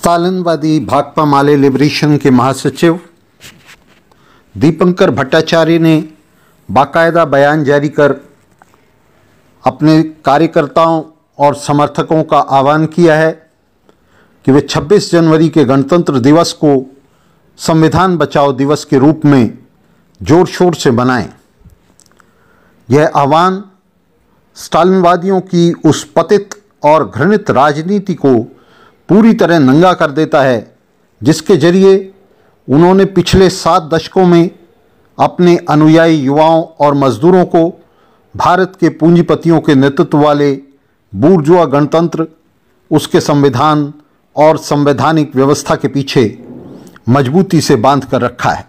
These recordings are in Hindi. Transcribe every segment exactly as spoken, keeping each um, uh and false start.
स्टालिनवादी भाकपा माले लिबरेशन के महासचिव दीपंकर भट्टाचार्य ने बाकायदा बयान जारी कर अपने कार्यकर्ताओं और समर्थकों का आह्वान किया है कि वे छब्बीस जनवरी के गणतंत्र दिवस को संविधान बचाओ दिवस के रूप में जोर शोर से मनाएं। यह आह्वान स्टालिनवादियों की उस पतित और घृणित राजनीति को पूरी तरह नंगा कर देता है जिसके जरिए उन्होंने पिछले सात दशकों में अपने अनुयायी युवाओं और मजदूरों को भारत के पूंजीपतियों के नेतृत्व वाले बूर्जुआ गणतंत्र, उसके संविधान और संवैधानिक व्यवस्था के पीछे मजबूती से बांध कर रखा है।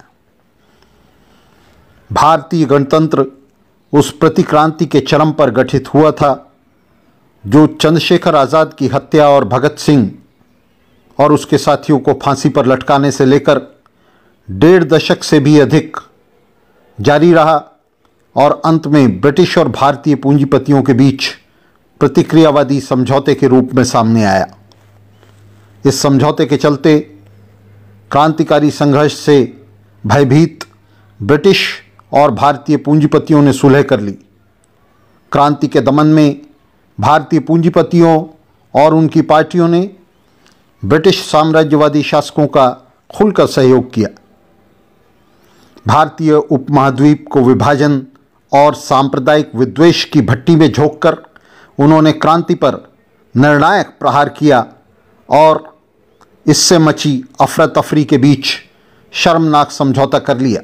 भारतीय गणतंत्र उस प्रतिक्रांति के चरम पर गठित हुआ था जो चंद्रशेखर आज़ाद की हत्या और भगत सिंह और उसके साथियों को फांसी पर लटकाने से लेकर डेढ़ दशक से भी अधिक जारी रहा और अंत में ब्रिटिश और भारतीय पूंजीपतियों के बीच प्रतिक्रियावादी समझौते के रूप में सामने आया। इस समझौते के चलते क्रांतिकारी संघर्ष से भयभीत ब्रिटिश और भारतीय पूंजीपतियों ने सुलह कर ली। क्रांति के दमन में भारतीय पूंजीपतियों और उनकी पार्टियों ने ब्रिटिश साम्राज्यवादी शासकों का खुलकर सहयोग किया। भारतीय उपमहाद्वीप को विभाजन और सांप्रदायिक विद्वेष की भट्टी में झोंककर उन्होंने क्रांति पर निर्णायक प्रहार किया और इससे मची अफरा तफरी के बीच शर्मनाक समझौता कर लिया।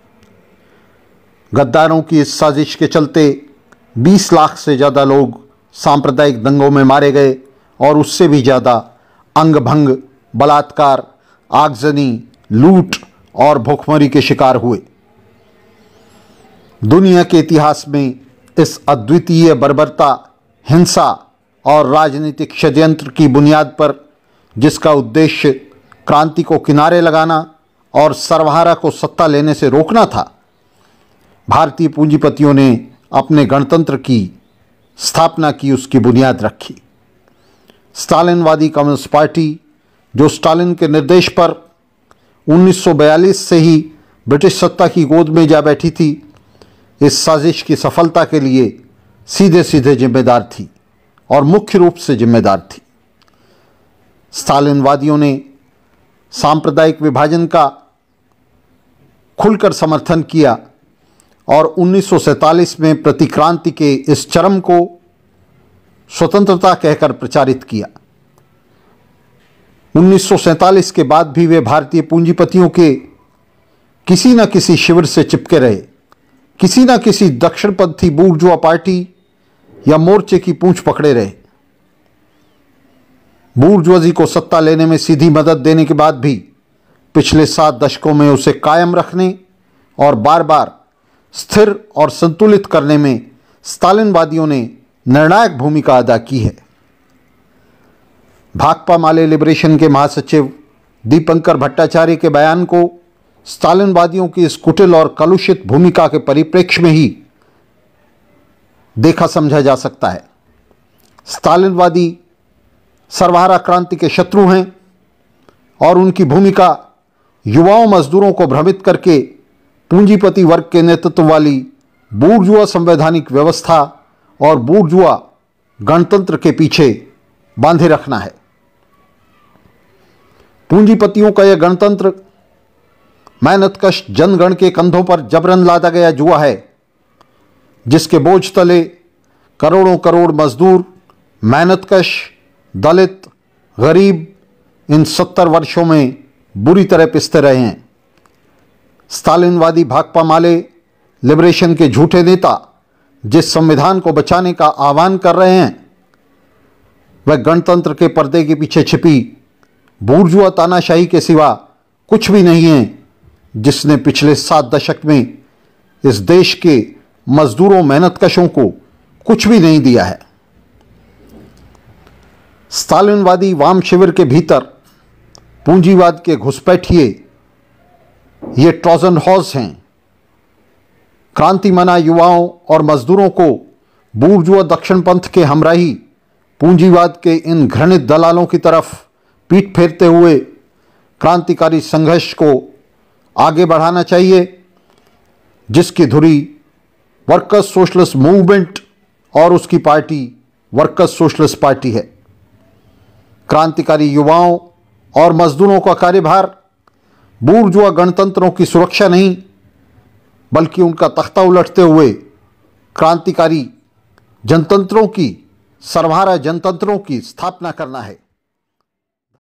गद्दारों की इस साजिश के चलते बीस लाख से ज़्यादा लोग सांप्रदायिक दंगों में मारे गए और उससे भी ज़्यादा अंगभंग, बलात्कार, आगजनी, लूट और भूखमरी के शिकार हुए। दुनिया के इतिहास में इस अद्वितीय बर्बरता, हिंसा और राजनीतिक षड्यंत्र की बुनियाद पर, जिसका उद्देश्य क्रांति को किनारे लगाना और सर्वहारा को सत्ता लेने से रोकना था, भारतीय पूंजीपतियों ने अपने गणतंत्र की स्थापना की, उसकी बुनियाद रखी। स्टालिनवादी कम्युनिस्ट पार्टी, जो स्टालिन के निर्देश पर उन्नीस सौ बयालीस से ही ब्रिटिश सत्ता की गोद में जा बैठी थी, इस साजिश की सफलता के लिए सीधे सीधे जिम्मेदार थी और मुख्य रूप से जिम्मेदार थी। स्टालिनवादियों ने सांप्रदायिक विभाजन का खुलकर समर्थन किया और उन्नीस सौ सैंतालीस में प्रतिक्रांति के इस चरम को स्वतंत्रता कहकर प्रचारित किया। उन्नीस सौ सैंतालीस के बाद भी वे भारतीय पूंजीपतियों के किसी न किसी शिविर से चिपके रहे, किसी न किसी दक्षिणपंथी बूर्जुआ पार्टी या मोर्चे की पूंछ पकड़े रहे। बूर्जुआजी को सत्ता लेने में सीधी मदद देने के बाद भी पिछले सात दशकों में उसे कायम रखने और बार बार स्थिर और संतुलित करने में स्टालिनवादियों ने निर्णायक भूमिका अदा की है। भाकपा माले लिबरेशन के महासचिव दीपंकर भट्टाचार्य के बयान को स्टालिनवादियों की इस कुटिल और कलुषित भूमिका के परिप्रेक्ष्य में ही देखा समझा जा सकता है। स्टालिनवादी सर्वहारा क्रांति के शत्रु हैं और उनकी भूमिका युवाओं मजदूरों को भ्रमित करके पूंजीपति वर्ग के नेतृत्व वाली बूर्जुआ संवैधानिक व्यवस्था और बूर्जुआ गणतंत्र के पीछे बांधे रखना है। पूंजीपतियों का यह गणतंत्र मेहनतकश जनगण के कंधों पर जबरन लादा गया जुआ है, जिसके बोझ तले करोड़ों करोड़ मजदूर, मेहनतकश, दलित, गरीब इन सत्तर वर्षों में बुरी तरह पिसते रहे हैं। स्टालिनवादी भाकपा माले लिबरेशन के झूठे नेता जिस संविधान को बचाने का आह्वान कर रहे हैं, वह गणतंत्र के पर्दे के पीछे छिपी बूर्जुआ तानाशाही के सिवा कुछ भी नहीं है, जिसने पिछले सात दशक में इस देश के मजदूरों, मेहनतकशों को कुछ भी नहीं दिया है। स्टालिनवादी वाम शिविर के भीतर पूंजीवाद के घुसपैठिए ये ट्रोजन हॉर्स हैं। क्रांति मना युवाओं और मजदूरों को बूर्जुआ दक्षिण पंथ के हमराही पूंजीवाद के इन घृणित दलालों की तरफ पीठ फेरते हुए क्रांतिकारी संघर्ष को आगे बढ़ाना चाहिए, जिसकी धुरी वर्कर्स सोशलिस्ट मूवमेंट और उसकी पार्टी वर्कर्स सोशलिस्ट पार्टी है। क्रांतिकारी युवाओं और मजदूरों का कार्यभार बूर्जुआ गणतंत्रों की सुरक्षा नहीं, बल्कि उनका तख्ता उलटते हुए क्रांतिकारी जनतंत्रों की, सर्वहारा जनतंत्रों की स्थापना करना है।